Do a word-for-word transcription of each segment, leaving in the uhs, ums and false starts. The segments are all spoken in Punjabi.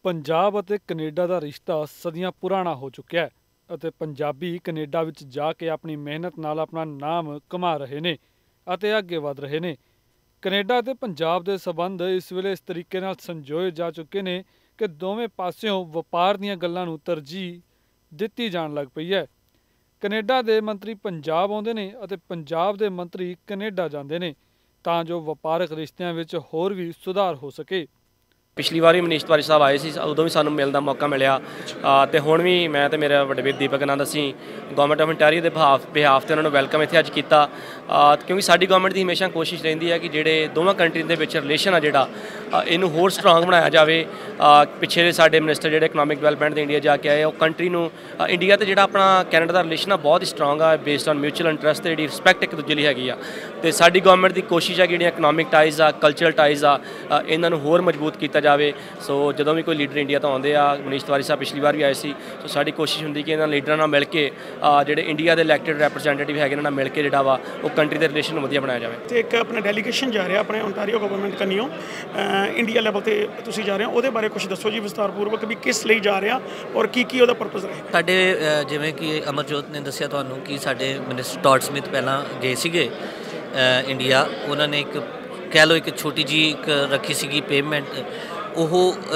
ਪੰਜਾਬ ਅਤੇ ਕੈਨੇਡਾ ਦਾ ਰਿਸ਼ਤਾ ਸਦੀਆਂ ਪੁਰਾਣਾ ਹੋ ਚੁੱਕਿਆ ਹੈ ਅਤੇ ਪੰਜਾਬੀ ਕੈਨੇਡਾ ਵਿੱਚ ਜਾ ਕੇ ਆਪਣੀ ਮਿਹਨਤ ਨਾਲ ਆਪਣਾ ਨਾਮ ਕਮਾ ਰਹੇ ਨੇ ਅਤੇ ਅੱਗੇ ਵਧ ਰਹੇ ਨੇ। ਕੈਨੇਡਾ ਅਤੇ ਪੰਜਾਬ ਦੇ ਸਬੰਧ ਇਸ ਵੇਲੇ ਇਸ ਤਰੀਕੇ ਨਾਲ ਸੰਜੋਏ ਜਾ ਚੁੱਕੇ ਨੇ ਕਿ ਦੋਵੇਂ ਪਾਸਿਓਂ ਵਪਾਰ ਦੀਆਂ ਗੱਲਾਂ ਨੂੰ ਤਰਜੀਹ ਦਿੱਤੀ ਜਾਣ ਲੱਗ ਪਈ ਹੈ। ਕੈਨੇਡਾ ਦੇ ਮੰਤਰੀ ਪੰਜਾਬ ਆਉਂਦੇ ਨੇ ਅਤੇ ਪੰਜਾਬ ਦੇ ਮੰਤਰੀ ਕੈਨੇਡਾ ਜਾਂਦੇ ਨੇ ਤਾਂ ਜੋ ਵਪਾਰਕ ਰਿਸ਼ਤਿਆਂ ਵਿੱਚ ਹੋਰ ਵੀ ਸੁਧਾਰ ਹੋ ਸਕੇ। पिछली बार भी मनीष तिवारी साहब आए थे, उदों भी सानू मिलने का मौका मिले तो हुण भी मैं तो मेरा वड्डे वीर दीपक आनंद असीं गौरमेंट ऑफ ओंटारियो के बिहाफ बिहाफ से उन्होंने वैलकम इत्थे अज कीता, क्योंकि साडी गौरमेंट की हमेशा कोशिश रहिंदी है कि जिहड़े दोवां कंट्री दे विच रिलेशन आ जिहड़ा इनू होर स्ट्रोंग बनाया जाए। पिछे दे साडे मिनिस्टर जिहड़े इकनॉमिक डिवेलपमेंट दे इंडिया जाके आए, वो कंट्री नू इंडिया ते जिहड़ा अपना कैनेडा दा रिलेशन आ बहुत ही स्ट्रोंग आ बेस्ड ऑन म्यूचुअल इंटरस्ट ते जिहड़ी रिस्पैक्ट एक दूजे लई हैगी आ। ते साडी गौरमेंट की कोशिश है कि जिहड़ियां इकनॉमिक टाइज़ आ कल्चरल टाइज़ आ इन्हां नू होर मजबूत कीता जाए। सो ਜਦੋਂ ਵੀ ਕੋਈ ਲੀਡਰ ਇੰਡੀਆ ਤੋਂ ਆਉਂਦੇ ਆ, ਮਨੀਸ਼ ਤਿਵਾਰੀ ਸਾਹਿਬ ਪਿਛਲੀ ਵਾਰ ਵੀ ਆਏ ਸੀ, ਸੋ ਸਾਡੀ ਕੋਸ਼ਿਸ਼ ਹੁੰਦੀ ਕਿ ਇਹਨਾਂ ਲੀਡਰਾਂ ਨਾਲ ਮਿਲ ਕੇ ਜਿਹੜੇ ਇੰਡੀਆ ਦੇ ਇਲੈਕਟਡ ਰੈਪਰੈਜ਼ੈਂਟੇਟਿਵ ਹੈਗੇ ਇਹਨਾਂ ਨਾਲ ਮਿਲ ਕੇ ਜਿਹੜਾ ਵਾ ਉਹ ਕੰਟਰੀ ਦੇ ਰਿਲੇਸ਼ਨ ਨੂੰ ਵਧੀਆ ਬਣਾਇਆ ਜਾਵੇ। ਤੇ ਇੱਕ ਆਪਣਾ ਡੈਲੀਗੇਸ਼ਨ ਜਾ ਰਿਹਾ ਆਪਣੇ ਓਨਟਾਰੀਓ ਗਵਰਨਮੈਂਟ ਕੰਨਿਓ ਇੰਡੀਆ ਲੈਵਲ ਤੇ ਤੁਸੀਂ ਜਾ ਰਹੇ ਹੋ, ਉਹਦੇ ਬਾਰੇ ਕੁਝ ਦੱਸੋ ਜੀ ਵਿਸਤਾਰਪੂਰਵਕ ਵੀ ਕਿਸ ਲਈ ਜਾ ਰਿਹਾ ਔਰ ਕੀ ਕੀ ਉਹਦਾ ਪਰਪਸ ਰਹੇ। ਸਾਡੇ ਜਿਵੇਂ ਕਿ ਅਮਰਜੋਤ ਨੇ ਦੱਸਿਆ ਤੁਹਾਨੂੰ ਕਿ ਸਾਡੇ ਮਿਨਿਸਟਰ ਟੌਡ ਸਮਿਥ ਪਹਿਲਾਂ ਗਏ ਸੀਗੇ ਇੰਡੀਆ, ਉਹਨਾਂ ਨੇ ਇੱਕ ਕਹਿ ਲਓ ਇੱਕ ਛੋਟੀ ਜਿਹੀ ਇੱਕ ਰੱਖੀ ਸੀਗੀ ਪੇਮੈਂਟ, ਉਹ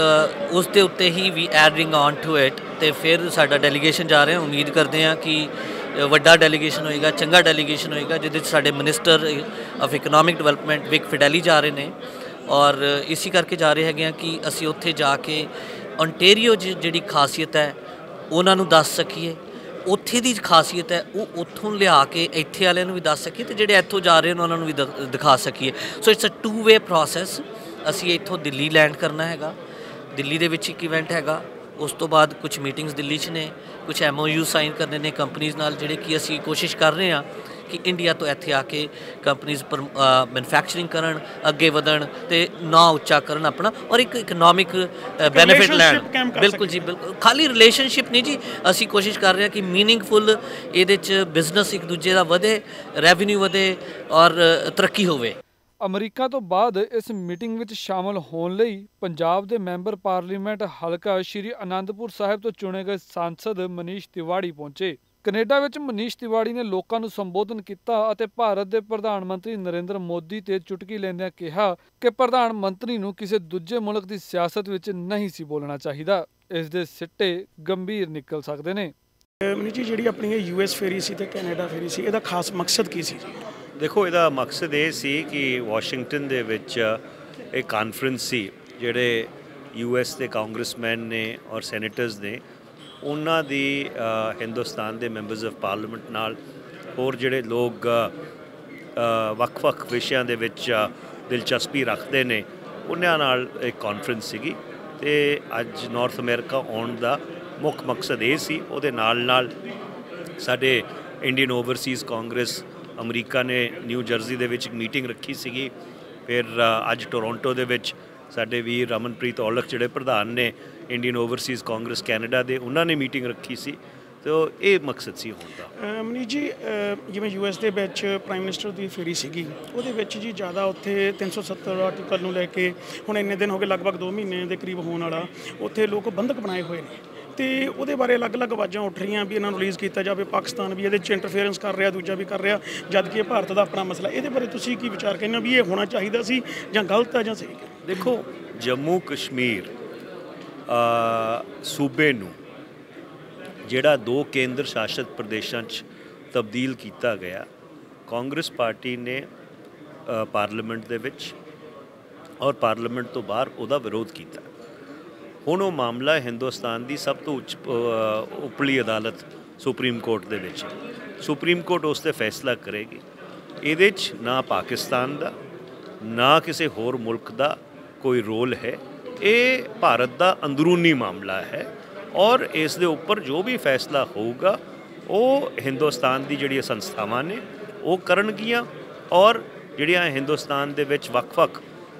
ਉਸ ਦੇ ਉੱਤੇ ਹੀ ਵੀ ਐਡਿੰਗ ਔਨ ਟੂ ਇਟ ਅਤੇ ਫਿਰ ਸਾਡਾ ਡੈਲੀਗੇਸ਼ਨ ਜਾ ਰਿਹਾ। ਉਮੀਦ ਕਰਦੇ ਹਾਂ ਕਿ ਵੱਡਾ ਡੈਲੀਗੇਸ਼ਨ ਹੋਏਗਾ, ਚੰਗਾ ਡੈਲੀਗੇਸ਼ਨ ਹੋਏਗਾ, ਜਿਹਦੇ 'ਚ ਸਾਡੇ ਮਿਨਿਸਟਰ ਆਫ ਇਕਨੋਮਿਕ ਡਿਵੈਲਪਮੈਂਟ ਵਿਕ ਫਿਡੈਲੀ ਜਾ ਰਹੇ ਨੇ ਔਰ ਇਸੀ ਕਰਕੇ ਜਾ ਰਹੇ ਹੈਗੇ ਹਾਂ ਕਿ ਅਸੀਂ ਉੱਥੇ ਜਾ ਕੇ ਓਨਟੇਰੀਓ ਜਿਹੜੀ ਖਾਸੀਅਤ ਹੈ ਉਹਨਾਂ ਨੂੰ ਦੱਸ ਸਕੀਏ, ਉੱਥੇ ਦੀ ਖਾਸੀਅਤ ਹੈ ਉਹ ਉੱਥੋਂ ਲਿਆ ਕੇ ਇੱਥੇ ਵਾਲਿਆਂ ਨੂੰ ਵੀ ਦੱਸ ਸਕੀਏ ਅਤੇ ਜਿਹੜੇ ਇੱਥੋਂ ਜਾ ਰਹੇ ਨੇ ਉਹਨਾਂ ਨੂੰ ਵੀ ਦ ਦਿਖਾ ਸਕੀਏ। So it's a two way process. ਅਸੀਂ ਇੱਥੋਂ ਦਿੱਲੀ ਲੈਂਡ ਕਰਨਾ ਹੈਗਾ, ਦਿੱਲੀ ਦੇ ਵਿੱਚ ਇੱਕ ਇਵੈਂਟ ਹੈਗਾ, ਉਸ ਤੋਂ ਬਾਅਦ ਕੁਛ ਮੀਟਿੰਗਸ ਦਿੱਲੀ 'ਚ ਨੇ, ਕੁਛ ਐਮ ਓ ਯੂ ਸਾਈਨ ਕਰਨੇ ਨੇ ਕੰਪਨੀਜ਼ ਨਾਲ, ਜਿਹੜੇ ਕਿ ਅਸੀਂ ਕੋਸ਼ਿਸ਼ ਕਰ ਰਹੇ ਹਾਂ ਕਿ ਇੰਡੀਆ ਤੋਂ ਇੱਥੇ ਆ ਕੇ ਕੰਪਨੀਜ਼ ਪਰ ਮੈਨੂਫੈਕਚਰਿੰਗ ਕਰਨ, ਅੱਗੇ ਵਧਣ ਅਤੇ ਨਾਂ ਉੱਚਾ ਕਰਨ ਆਪਣਾ ਔਰ ਇੱਕ ਇਕਨੋਮਿਕ ਬੈਨੀਫਿਟ ਲੈਣ। ਬਿਲਕੁਲ ਜੀ ਬਿਲਕੁਲ, ਖਾਲੀ ਰਿਲੇਸ਼ਨਸ਼ਿਪ ਨਹੀਂ ਜੀ, ਅਸੀਂ ਕੋਸ਼ਿਸ਼ ਕਰ ਰਹੇ ਹਾਂ ਕਿ ਮੀਨਿੰਗਫੁੱਲ ਇਹਦੇ 'ਚ ਬਿਜ਼ਨਸ ਇੱਕ ਦੂਜੇ ਦਾ ਵਧੇ, ਰੈਵਨਿਊ ਵਧੇ ਔਰ ਤਰੱਕੀ ਹੋਵੇ। ਅਮਰੀਕਾ ਤੋਂ ਬਾਅਦ ਇਸ ਮੀਟਿੰਗ ਵਿੱਚ ਸ਼ਾਮਲ ਹੋਣ ਲਈ ਪੰਜਾਬ ਦੇ ਮੈਂਬਰ ਪਾਰਲੀਮੈਂਟ ਹਲਕਾ ਸ਼੍ਰੀ ਅਨੰਦਪੁਰ ਸਾਹਿਬ ਤੋਂ ਚੁਣੇ ਗਏ ਸਾਂਸਦ ਮਨੀਸ਼ ਤਿਵਾੜੀ ਪਹੁੰਚੇ। ਕੈਨੇਡਾ ਵਿੱਚ ਮਨੀਸ਼ ਤਿਵਾੜੀ ਨੇ ਲੋਕਾਂ ਨੂੰ ਸੰਬੋਧਨ ਕੀਤਾ ਅਤੇ ਭਾਰਤ ਦੇ ਪ੍ਰਧਾਨ ਮੰਤਰੀ ਨਰਿੰਦਰ ਮੋਦੀ ਤੇ ਚੁਟਕੀ ਲੈਂਦਿਆਂ ਕਿਹਾ ਕਿ ਪ੍ਰਧਾਨ ਮੰਤਰੀ ਨੂੰ ਕਿਸੇ ਦੂਜੇ ਮੁਲਕ ਦੀ ਸਿਆਸਤ ਵਿੱਚ ਨਹੀਂ ਸੀ ਬੋਲਣਾ ਚਾਹੀਦਾ, ਇਸ ਦੇ ਸਿੱਟੇ ਗੰਭੀਰ ਨਿਕਲ ਸਕਦੇ ਨੇ। ਮਨੀਸ਼ ਜੀ, ਜਿਹੜੀ ਆਪਣੀ ਯੂ ਐਸ ਫੇਰੀ ਸੀ ਤੇ ਕੈਨੇਡਾ ਫੇਰੀ ਸੀ, ਇਹਦਾ ਖਾਸ ਮਕਸਦ ਕੀ ਸੀ ਜੀ? ਦੇਖੋ, ਇਹਦਾ ਮਕਸਦ ਇਹ ਸੀ ਕਿ ਵਾਸ਼ਿੰਗਟਨ ਦੇ ਵਿੱਚ ਇੱਕ ਕਾਨਫਰੰਸ ਸੀ, ਜਿਹੜੇ ਯੂ ਐਸ ਦੇ ਕਾਂਗਰਸਮੈਨ ਨੇ ਔਰ ਸੈਨੇਟਰਸ ਨੇ, ਉਹਨਾਂ ਦੀ ਹਿੰਦੁਸਤਾਨ ਦੇ ਮੈਂਬਰਸ ਆਫ ਪਾਰਲੀਮੈਂਟ ਨਾਲ ਹੋਰ ਜਿਹੜੇ ਲੋਕ ਵੱਖ-ਵੱਖ ਵਿਸ਼ਿਆਂ ਦੇ ਵਿੱਚ ਦਿਲਚਸਪੀ ਰੱਖਦੇ ਨੇ ਉਹਨਾਂ ਨਾਲ ਇੱਕ ਕਾਨਫਰੰਸ ਸੀਗੀ ਅਤੇ ਅੱਜ ਨਾਰਥ ਅਮਰੀਕਾ ਆਉਣ ਦਾ ਮੁੱਖ ਮਕਸਦ ਇਹ ਸੀ। ਉਹਦੇ ਨਾਲ ਨਾਲ ਸਾਡੇ ਇੰਡੀਅਨ ਓਵਰਸੀਜ਼ ਕਾਂਗਰਸ ਅਮਰੀਕਾ ਨੇ ਨਿਊ ਜਰਸੀ ਦੇ ਵਿੱਚ ਇੱਕ ਮੀਟਿੰਗ ਰੱਖੀ ਸੀਗੀ, ਫਿਰ ਅੱਜ ਟੋਰੋਂਟੋ ਦੇ ਵਿੱਚ ਸਾਡੇ ਵੀਰ ਰਮਨਪ੍ਰੀਤ ਔਲਖ ਜਿਹੜੇ ਪ੍ਰਧਾਨ ਨੇ ਇੰਡੀਅਨ ਓਵਰਸੀਜ਼ ਕਾਂਗਰਸ ਕੈਨੇਡਾ ਦੇ, ਉਹਨਾਂ ਨੇ ਮੀਟਿੰਗ ਰੱਖੀ ਸੀ। ਤੇ ਇਹ ਮਕਸਦ ਸੀ ਹੋਣ ਦਾ। ਮਨੀਸ਼ ਜੀ, ਜਿਵੇਂ ਯੂ ਐਸ ਦੇ ਵਿੱਚ ਪ੍ਰਾਈਮ ਮਿਨਿਸਟਰ ਦੀ ਫੇਰੀ ਸੀਗੀ, ਉਹਦੇ ਵਿੱਚ ਜੀ ਜ਼ਿਆਦਾ ਉੱਥੇ ਤਿੰਨ ਸੌ ਸੱਤਰ ਆਰਟੀਕਲ ਨੂੰ ਲੈ ਕੇ ਹੁਣ ਇੰਨੇ ਦਿਨ ਹੋ ਗਏ, ਲਗਭਗ ਦੋ ਮਹੀਨੇ ਦੇ ਕਰੀਬ ਹੋਣ ਵਾਲਾ, ਉੱਥੇ ਲੋਕ ਬੰਧਕ ਬਣਾਏ ਹੋਏ ਨੇ ਅਤੇ ਉਹਦੇ ਬਾਰੇ ਅਲੱਗ-ਅਲੱਗ ਆਵਾਜ਼ਾਂ ਉੱਠ ਰਹੀਆਂ ਵੀ ਇਹਨਾਂ ਨੂੰ ਰਿਲੀਜ਼ ਕੀਤਾ ਜਾਵੇ, ਪਾਕਿਸਤਾਨ ਵੀ ਇਹਦੇ 'ਚ ਇੰਟਰਫੇਰੈਂਸ ਕਰ ਰਿਹਾ, ਦੂਜਾ ਵੀ ਕਰ ਰਿਹਾ, ਜਦ ਕਿ ਇਹ ਭਾਰਤ ਦਾ ਆਪਣਾ ਮਸਲਾ। ਇਹਦੇ ਬਾਰੇ ਤੁਸੀਂ ਕੀ ਵਿਚਾਰ ਕਹਿੰਦੇ ਹੋ ਵੀ ਇਹ ਹੋਣਾ ਚਾਹੀਦਾ ਸੀ ਜਾਂ ਗਲਤ ਹੈ ਜਾਂ ਸਹੀ? ਦੇਖੋ, ਜੰਮੂ ਕਸ਼ਮੀਰ ਸੂਬੇ ਨੂੰ ਜਿਹੜਾ ਦੋ ਕੇਂਦਰ ਸ਼ਾਸਿਤ ਪ੍ਰਦੇਸ਼ਾਂ 'ਚ ਤਬਦੀਲ ਕੀਤਾ ਗਿਆ, ਕਾਂਗਰਸ ਪਾਰਟੀ ਨੇ ਪਾਰਲੀਮੈਂਟ ਦੇ ਵਿੱਚ ਔਰ ਪਾਰਲੀਮੈਂਟ ਤੋਂ ਬਾਹਰ ਉਹਦਾ ਵਿਰੋਧ ਕੀਤਾ। ਹੁਣ ਉਹ ਮਾਮਲਾ ਹਿੰਦੁਸਤਾਨ ਦੀ ਸਭ ਤੋਂ ਉੱਚ ਉਪਰਲੀ ਅਦਾਲਤ ਸੁਪਰੀਮ ਕੋਰਟ ਦੇ ਵਿੱਚ, ਸੁਪਰੀਮ ਕੋਰਟ ਉਸ 'ਤੇ ਫੈਸਲਾ ਕਰੇਗੀ। ਇਹਦੇ 'ਚ ਨਾ ਪਾਕਿਸਤਾਨ ਦਾ ਨਾ ਕਿਸੇ ਹੋਰ ਮੁਲਕ ਦਾ ਕੋਈ ਰੋਲ ਹੈ, ਇਹ ਭਾਰਤ ਦਾ ਅੰਦਰੂਨੀ ਮਾਮਲਾ ਹੈ ਔਰ ਇਸ ਦੇ ਉੱਪਰ ਜੋ ਵੀ ਫੈਸਲਾ ਹੋਊਗਾ ਉਹ ਹਿੰਦੁਸਤਾਨ ਦੀ ਜਿਹੜੀਆਂ ਸੰਸਥਾਵਾਂ ਨੇ ਉਹ ਕਰਨਗੀਆਂ ਔਰ ਜਿਹੜੀਆਂ ਹਿੰਦੁਸਤਾਨ ਦੇ ਵਿੱਚ ਵੱਖ-ਵੱਖ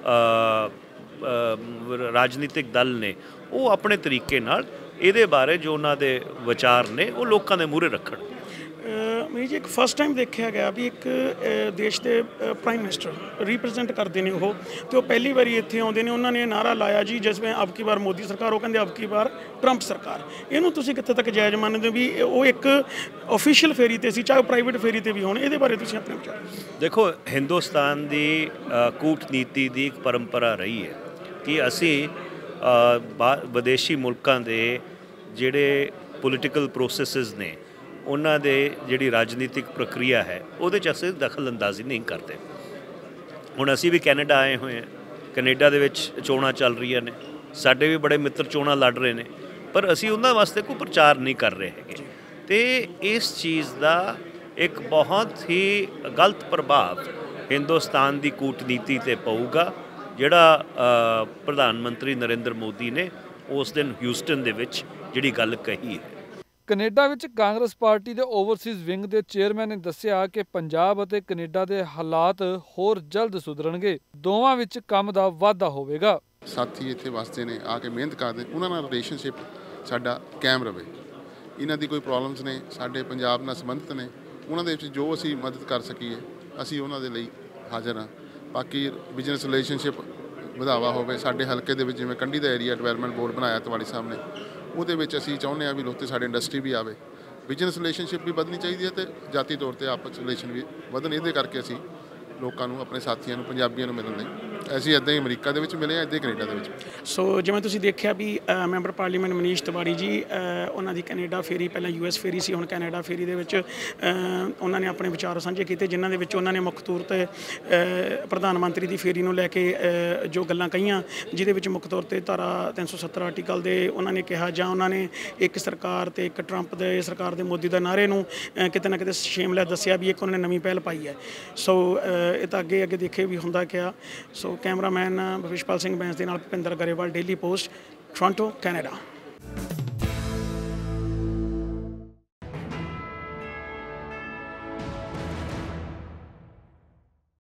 ਰਾਜਨੀਤਿਕ ਦਲ ਨੇ ਉਹ ਆਪਣੇ ਤਰੀਕੇ ਨਾਲ ਇਹਦੇ ਬਾਰੇ ਜੋ ਉਹਨਾਂ ਦੇ ਵਿਚਾਰ ਨੇ ਉਹ ਲੋਕਾਂ ਦੇ ਮੂਹਰੇ ਰੱਖਣ। ਮੀਰ ਜੀ ਇੱਕ ਫਸਟ ਟਾਈਮ ਦੇਖਿਆ ਗਿਆ ਵੀ ਇੱਕ ਅ, ਦੇਸ਼ ਦੇ ਪ੍ਰਾਈਮ ਮਿਨਿਸਟਰ ਰਿਪਰੈਜ਼ੈਂਟ ਕਰਦੇ ਨੇ ਉਹ, ਤੇ ਉਹ ਪਹਿਲੀ ਵਾਰੀ ਇੱਥੇ ਆਉਂਦੇ ਨੇ। ਉਹਨਾਂ ਨੇ ਇਹ ਨਾਰਾ ਲਾਇਆ ਜੀ ਜਿਸਵੇਂ ਅਬ ਕੀ ਵਾਰ ਮੋਦੀ ਸਰਕਾਰ, ਉਹ ਕਹਿੰਦੇ ਅਬ ਕੀ ਵਾਰ ਟਰੰਪ ਸਰਕਾਰ। ਇਹਨੂੰ ਤੁਸੀਂ ਕਿੱਥੇ ਤੱਕ ਜਾਇਜ਼ ਮੰਨਦੇ ਹੋ ਵੀ ਉਹ ਇੱਕ ਆਫੀਸ਼ੀਅਲ ਫੇਰੀ ਤੇ ਸੀ, ਚਾਹੇ ਪ੍ਰਾਈਵੇਟ ਫੇਰੀ ਤੇ ਵੀ ਹੋਣ? ਇਹਦੇ ਬਾਰੇ ਤੁਸੀਂ ਆਪਣੇ ਵਿਚਾਰ। ਦੇਖੋ, ਹਿੰਦੁਸਤਾਨ ਦੀ ਅ, ਕੂਟਨੀਤੀ ਦੀ ਇੱਕ ਪਰੰਪਰਾ ਰਹੀ ਹੈ ਕਿ ਅਸੀਂ ਅ, ਬਾ- ਵਿਦੇਸ਼ੀ ਮੁਲਕਾਂ ਦੇ ਜਿਹੜੇ ਪੋਲੀਟੀਕਲ ਪ੍ਰੋਸੈਸਿਸ ਨੇ, ਉਹਨਾਂ ਦੇ ਜਿਹੜੀ ਰਾਜਨੀਤਿਕ ਪ੍ਰਕਿਰਿਆ ਹੈ, ਉਹਦੇ 'ਚ ਅਸੀਂ ਦਖਲ ਅੰਦਾਜ਼ੀ ਨਹੀਂ ਕਰਦੇ। ਹੁਣ ਅਸੀਂ ਵੀ ਕੈਨੇਡਾ ਆਏ ਹੋਏ ਹਾਂ, ਕੈਨੇਡਾ ਦੇ ਵਿੱਚ ਚੋਣਾਂ ਚੱਲ ਰਹੀਆਂ ਨੇ, ਸਾਡੇ ਵੀ ਬੜੇ ਮਿੱਤਰ ਚੋਣਾਂ ਲੜ ਰਹੇ ਨੇ, ਪਰ ਅਸੀਂ ਉਹਨਾਂ ਵਾਸਤੇ ਕੋਈ ਪ੍ਰਚਾਰ ਨਹੀਂ ਕਰ ਰਹੇ ਹੈਗੇ। ਤੇ ਇਸ ਚੀਜ਼ ਦਾ ਇੱਕ ਬਹੁਤ ਹੀ ਗਲਤ ਪ੍ਰਭਾਵ ਹਿੰਦੁਸਤਾਨ ਦੀ ਕੂਟਨੀਤੀ 'ਤੇ ਪਊਗਾ, ਜਿਹੜਾ ਅ, ਪ੍ਰਧਾਨ ਮੰਤਰੀ ਨਰਿੰਦਰ ਮੋਦੀ ਨੇ ਉਸ ਦਿਨ ਹਿਊਸਟਨ ਦੇ ਵਿੱਚ ਜਿਹੜੀ ਗੱਲ ਕਹੀ ਹੈ। ਕੈਨੇਡਾ ਵਿੱਚ ਕਾਂਗਰਸ ਪਾਰਟੀ ਦੇ ਓਵਰਸੀਜ਼ ਵਿੰਗ ਦੇ ਚੇਅਰਮੈਨ ਨੇ ਦੱਸਿਆ ਕਿ ਪੰਜਾਬ ਅਤੇ ਕੈਨੇਡਾ ਦੇ ਹਾਲਾਤ ਹੋਰ ਜਲਦ ਸੁਧਰਨਗੇ, ਦੋਵਾਂ ਵਿੱਚ ਕੰਮ ਦਾ ਵਾਧਾ ਹੋਵੇਗਾ। ਸਾਥੀ ਇੱਥੇ ਵਸਦੇ ਨੇ, ਆ ਕੇ ਮਿਹਨਤ ਕਰਦੇ, ਉਹਨਾਂ ਨਾਲ ਰਿਲੇਸ਼ਨਸ਼ਿਪ ਸਾਡਾ ਕਾਇਮ ਰਵੇ। ਇਹਨਾਂ ਦੀ ਕੋਈ ਪ੍ਰੋਬਲਮਸ ਨੇ, ਸਾਡੇ ਪੰਜਾਬ ਨਾਲ ਸੰਬੰਧਿਤ ਨੇ, ਉਹਨਾਂ ਦੇ ਵਿੱਚ ਜੋ ਅਸੀਂ ਮਦਦ ਕਰ ਸਕੀਏ ਅਸੀਂ ਉਹਨਾਂ ਦੇ ਲਈ ਹਾਜ਼ਰ ਹਾਂ। ਬਾਕੀ ਬਿਜ਼ਨਸ ਰਿਲੇਸ਼ਨਸ਼ਿਪ ਵਧਾਵਾ ਹੋਵੇ। ਸਾਡੇ ਹਲਕੇ ਦੇ ਵਿੱਚ ਜਿਵੇਂ ਕੰਢੀ ਦਾ ਏਰੀਆ ਡਿਵੈਲਪਮੈਂਟ ਬੋਰਡ ਬਣਾਇਆ ਤਵਾੜੀ ਸਾਹਿਬ ਨੇ, ਉਹਦੇ ਵਿੱਚ ਅਸੀਂ ਚਾਹੁੰਦੇ ਹਾਂ ਵੀ ਉੱਥੇ ਸਾਡੇ ਇੰਡਸਟਰੀ ਵੀ ਆਵੇ, ਬਿਜ਼ਨਸ ਰਿਲੇਸ਼ਨਸ਼ਿਪ ਵੀ ਵਧਣੀ ਚਾਹੀਦੀ ਹੈ ਅਤੇ ਜਾਤੀ ਤੌਰ 'ਤੇ ਆਪਸ ਰਿਲੇਸ਼ਨ ਵੀ ਵਧਣ। ਇਹਦੇ ਕਰਕੇ ਅਸੀਂ ਲੋਕਾਂ ਨੂੰ, ਆਪਣੇ ਸਾਥੀਆਂ ਨੂੰ, ਪੰਜਾਬੀਆਂ ਨੂੰ ਮਿਲਣ ਲਈ ਅਸੀਂ ਇੱਦਾਂ ਹੀ ਅਮਰੀਕਾ ਦੇ ਵਿੱਚ ਮਿਲੇ ਹਾਂ, ਇੱਦਾਂ ਹੀ ਕੈਨੇਡਾ ਦੇ ਵਿੱਚ। ਸੋ ਜਿਵੇਂ ਤੁਸੀਂ ਦੇਖਿਆ ਵੀ ਮੈਂਬਰ ਪਾਰਲੀਮੈਂਟ ਮਨੀਸ਼ ਤਿਵਾੜੀ ਜੀ, ਅ, ਉਹਨਾਂ ਦੀ ਕੈਨੇਡਾ ਫੇਰੀ, ਪਹਿਲਾਂ ਯੂ ਐਸ ਫੇਰੀ ਸੀ, ਹੁਣ ਕੈਨੇਡਾ ਫੇਰੀ ਦੇ ਵਿੱਚ ਅ, ਉਹਨਾਂ ਨੇ ਆਪਣੇ ਵਿਚਾਰ ਸਾਂਝੇ ਕੀਤੇ, ਜਿਨ੍ਹਾਂ ਦੇ ਵਿੱਚ ਉਹਨਾਂ ਨੇ ਮੁੱਖ ਤੌਰ 'ਤੇ ਅ, ਪ੍ਰਧਾਨ ਮੰਤਰੀ ਦੀ ਫੇਰੀ ਨੂੰ ਲੈ ਕੇ ਅ, ਜੋ ਗੱਲਾਂ ਕਹੀਆਂ, ਜਿਹਦੇ ਵਿੱਚ ਮੁੱਖ ਤੌਰ 'ਤੇ ਧਾਰਾ ਤਿੰਨ ਸੌ ਸੱਤਰ ਆਰਟੀਕਲ ਦੇ ਉਹਨਾਂ ਨੇ ਕਿਹਾ, ਜਾਂ ਉਹਨਾਂ ਨੇ ਇੱਕ ਸਰਕਾਰ ਤੇ ਇੱਕ ਟਰੰਪ ਦੇ ਸਰਕਾਰ ਦੇ ਮੋਦੀ ਦਾ ਨਾਅਰੇ ਨੂੰ ਅ, ਕਿਤੇ ਨਾ ਕਿਤੇ ਸ਼ੇਮਲੈਸ ਦੱਸਿਆ ਵੀ ਇੱਕ ਉਹਨਾਂ ਨੇ ਨਵੀਂ ਪਹਿਲ ਪਾਈ ਹੈ। ਸੋ ਅ, ਇਹ ਤਾਂ ਅੱਗੇ ਅੱਗੇ ਦੇਖੇ ਵੀ ਹੁੰਦਾ ਕਿਆ। ਸੋ ਕੈਮਰਾਮੈਨ ਵਿਸ਼ਪਾਲ ਸਿੰਘ ਬੈਂਸ ਦੇ ਨਾਲ Bhupinder Grewal, Daily Post, Toronto, Canada.